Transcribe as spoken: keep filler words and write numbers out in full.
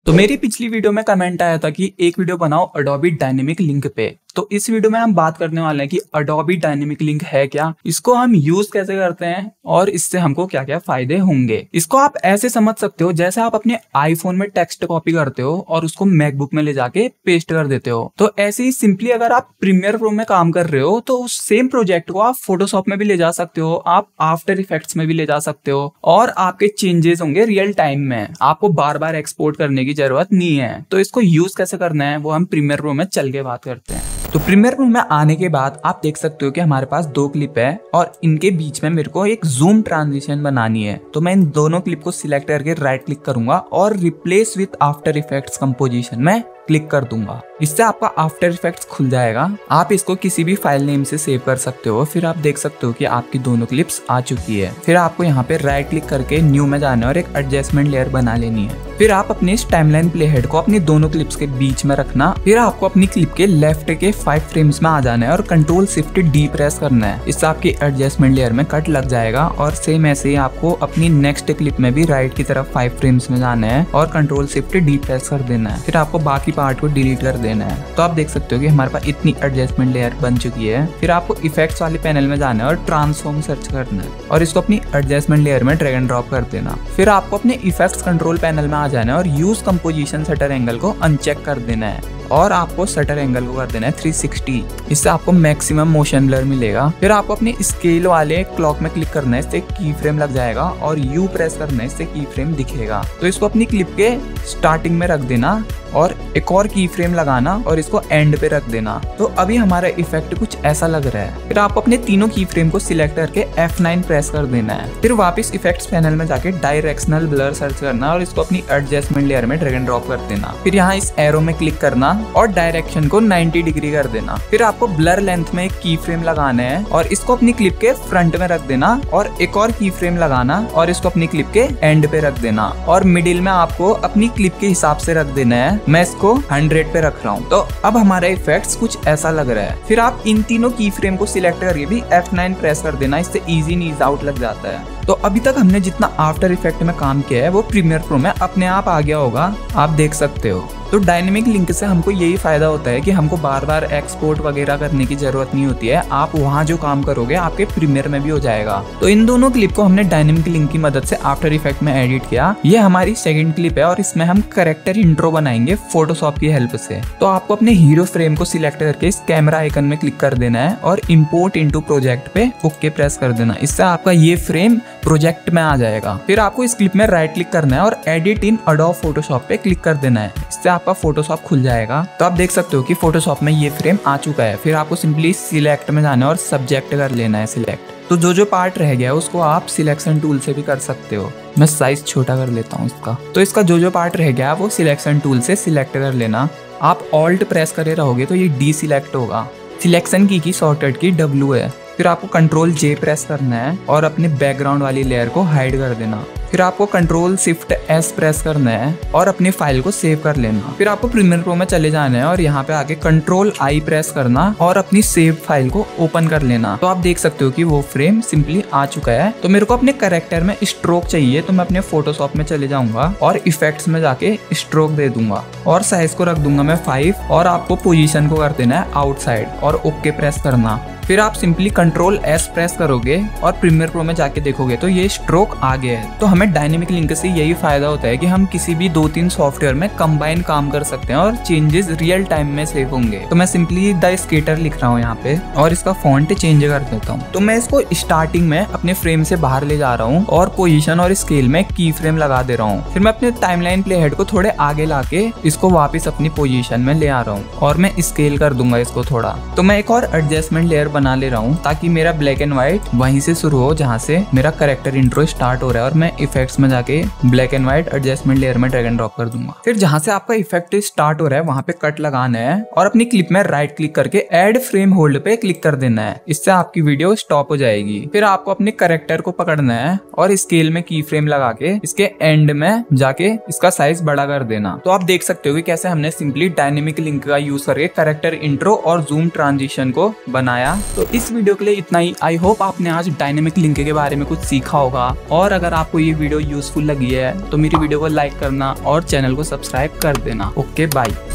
तो मेरी पिछली वीडियो में कमेंट आया था कि एक वीडियो बनाओ अडोबी डायनेमिक लिंक पे। तो इस वीडियो में हम बात करने वाले हैं कि अडोबी डायनेमिक लिंक है क्या, इसको हम यूज कैसे करते हैं और इससे हमको क्या क्या फायदे होंगे। इसको आप ऐसे समझ सकते हो जैसे आप अपने आईफोन में टेक्स्ट कॉपी करते हो और उसको मैकबुक में ले जाके पेस्ट कर देते हो। तो ऐसे ही सिंपली अगर आप प्रीमियर प्रो में काम कर रहे हो तो उस सेम प्रोजेक्ट को आप फोटोशॉप में भी ले जा सकते हो, आप आफ्टर इफेक्ट्स में भी ले जा सकते हो और आपके चेंजेस होंगे रियल टाइम में। आपको बार बार एक्सपोर्ट करने की जरूरत नहीं है। तो इसको यूज कैसे करना है वो हम प्रीमियर प्रो में चल के बात करते हैं। तो प्रीमियर प्रो में आने के बाद आप देख सकते हो कि हमारे पास दो क्लिप है और इनके बीच में मेरे को एक जूम ट्रांजिशन बनानी है। तो मैं इन दोनों क्लिप को सिलेक्ट करके राइट क्लिक करूंगा और replace with After Effects composition में क्लिक कर दूंगा। इससे आपका आफ्टर इफेक्ट्स खुल जाएगा। आप इसको किसी भी फाइल नेम से सेव कर सकते हो। फिर आप देख सकते हो कि आपकी दोनों क्लिप्स आ चुकी है। फिर आपको यहाँ पे राइट क्लिक करके न्यू में जाना है और एक एडजस्टमेंट लेयर बना लेनी है। फिर आप अपने इस टाइमलाइन प्ले हेड को अपनी दोनों क्लिप्स के बीच में रखना। फिर आपको अपनी क्लिप के लेफ्ट के फाइव फ्रेम्स में आ जाना है और कंट्रोल शिफ्ट डी प्रेस करना है। इससे आपकी एडजस्टमेंट लेयर में कट लग जाएगा। और सेम ऐसे ही आपको अपनी नेक्स्ट क्लिप में भी राइट की तरफ फाइव फ्रेम्स में जाना है और कंट्रोल शिफ्ट डी प्रेस कर देना है। फिर आपको बाकी पार्ट को डिलीट कर देना है। तो आप देख सकते हो कि हमारे पास इतनी एडजस्टमेंट लेयर बन चुकी है। फिर आपको इफेक्ट्स वाले पैनल में जाना है और ट्रांसफॉर्म सर्च करना है और इसको अपनी एडजस्टमेंट लेयर में ड्रैग एंड ड्रॉप कर देना। फिर आपको अपने इफेक्ट्स कंट्रोल पैनल में आ जाना है और यूज कंपोजिशन शटर एंगल को अनचेक कर देना है और आपको शटर एंगल को कर देना है थ्री सिक्सटी। इससे आपको मैक्सिमम मोशन ब्लर मिलेगा। फिर आपको अपने स्केल वाले क्लॉक में क्लिक करना है, इससे की फ्रेम लग जाएगा और यू प्रेस करना है, इससे की फ्रेम दिखेगा। तो इसको अपनी क्लिप के स्टार्टिंग में रख देना और एक और की फ्रेम लगाना और इसको एंड पे रख देना। तो अभी हमारा इफेक्ट कुछ ऐसा लग रहा है। फिर आप अपने तीनों की फ्रेम को सिलेक्ट करके एफ नाइन प्रेस कर देना है। फिर वापस इफेक्ट्स पैनल में जाके डायरेक्शनल ब्लर सर्च करना और इसको अपनी एडजस्टमेंट लेयर में ड्रैग एंड ड्रॉप कर देना। फिर यहाँ इस एरो में क्लिक करना और डायरेक्शन को नाइंटी डिग्री कर देना। फिर आपको ब्लर लेंथ में एक की फ्रेम लगाना है और इसको अपनी क्लिप के फ्रंट में रख देना और एक और की फ्रेम लगाना और इसको अपनी क्लिप के एंड पे रख देना और मिडिल में आपको अपनी क्लिप के हिसाब से रख देना है। मैं इसको हंड्रेड पे रख रहा हूँ। तो अब हमारा इफेक्ट्स कुछ ऐसा लग रहा है। फिर आप इन तीनों की फ्रेम को सिलेक्ट करके भी एफ नाइन प्रेस कर देना, इससे इजी इन ईज आउट लग जाता है। तो अभी तक हमने जितना आफ्टर इफेक्ट में काम किया है वो प्रीमियर प्रो में अपने आप आ गया होगा, आप देख सकते हो। तो डायनेमिक लिंक से हमको यही फायदा होता है कि हमको बार बार एक्सपोर्ट वगैरह करने की जरूरत नहीं होती है। आप वहाँ जो काम करोगे आपके प्रीमियर में भी हो जाएगा। तो इन दोनों क्लिप को हमने डायनेमिक लिंक की मदद से आफ्टर इफेक्ट में एडिट किया। ये हमारी सेकंड क्लिप है और इसमें हम कैरेक्टर इंट्रो बनाएंगे फोटोशॉप की हेल्प से। तो आपको अपने हीरो फ्रेम को सिलेक्ट करके इस कैमरा आइकन में क्लिक कर देना है और इम्पोर्ट इनटू प्रोजेक्ट पे ओके प्रेस कर देना। इससे आपका ये फ्रेम प्रोजेक्ट में आ जाएगा। फिर आपको इस क्लिप में राइट क्लिक करना है और एडिट इन अडोब फोटोशॉप पे क्लिक कर देना है। इससे आपका फोटोशॉप खुल जाएगा। तो आप देख सकते हो कि फोटोशॉप में ये फ्रेम आ चुका है। फिर आपको सिंपली सिलेक्ट में जाना है और सब्जेक्ट कर लेना है सिलेक्ट। तो जो जो पार्ट रह गया है उसको आप सिलेक्शन टूल से भी कर सकते हो। मैं साइज छोटा कर लेता हूँ इसका। तो इसका जो जो पार्ट रह गया है वो सिलेक्शन टूल से सिलेक्ट कर लेना। आप ऑल्ट प्रेस करे रहोगे तो ये डी सिलेक्ट होगा। सिलेक्शन की की शॉर्टकट की डब्ल्यू है। फिर आपको कंट्रोल जे प्रेस करना है और अपने बैकग्राउंड वाली लेयर को हाइड कर देना। फिर आपको कंट्रोल शिफ्ट एस प्रेस करना है और अपनी फाइल को सेव कर लेना। फिर आपको प्रीमियर प्रो में चले जाना है और यहाँ पे आके कंट्रोल आई प्रेस करना और अपनी सेव फाइल को ओपन कर लेना। तो आप देख सकते हो कि वो फ्रेम सिंपली आ चुका है। तो मेरे को अपने कैरेक्टर में स्ट्रोक चाहिए तो मैं अपने फोटोशॉप में चले जाऊंगा और इफेक्ट्स में जाके स्ट्रोक दे दूंगा और साइज को रख दूंगा मैं फाइव और आपको पोजीशन को कर देना है आउटसाइड और ओके प्रेस करना। फिर आप सिंपली कंट्रोल एस प्रेस करोगे और प्रीमियर प्रो में जाके देखोगे तो ये स्ट्रोक आ गया है। तो हमें डायनेमिक लिंक से यही फायदा होता है कि हम किसी भी दो तीन सॉफ्टवेयर में कंबाइन काम कर सकते हैं और चेंजेस रियल टाइम में सेव होंगे। तो मैं सिंपली द स्केटर लिख रहा हूँ यहाँ पे और इसका फॉन्ट चेंज कर देता हूँ। तो मैं इसको स्टार्टिंग में अपने फ्रेम से बाहर ले जा रहा हूँ और पोजिशन और स्केल में की फ्रेम लगा दे रहा हूँ। फिर मैं अपने टाइमलाइन प्ले हेड को थोड़े आगे लाके इसको वापस अपनी पोजिशन में ले आ रहा हूँ और मैं स्केल कर दूंगा इसको थोड़ा। तो मैं एक और एडजस्टमेंट लेयर बना ले रहा हूँ ताकि मेरा ब्लैक एंड व्हाइट वहीं से शुरू हो जहाँ से मेरा कैरेक्टर इंट्रो स्टार्ट हो रहा है और मैं इफेक्ट्स में जाके black and white adjustment layer में ड्रैग एंड ड्रॉप कर दूंगा। फिर जहाँ से आपका इफेक्ट स्टार्ट हो रहा है वहाँ पे कट लगाना है और अपनी क्लिप में राइट क्लिक करके एड फ्रेम होल्ड पे क्लिक कर देना है। इससे आपकी वीडियो स्टॉप हो जाएगी। फिर आपको अपने कैरेक्टर को पकड़ना है और स्केल में की फ्रेम लगा के इसके एंड में जाके इसका साइज बड़ा कर देना। तो आप देख सकते हो कि कैसे हमने सिंपली डायनेमिक लिंक का यूज करके कैरेक्टर इंट्रो और जूम ट्रांजिशन को बनाया। तो इस वीडियो के लिए इतना ही। आई होप आपने आज डायनेमिक लिंक के बारे में कुछ सीखा होगा, और अगर आपको ये वीडियो यूजफुल लगी है तो मेरी वीडियो को लाइक करना और चैनल को सब्सक्राइब कर देना। Okay bye.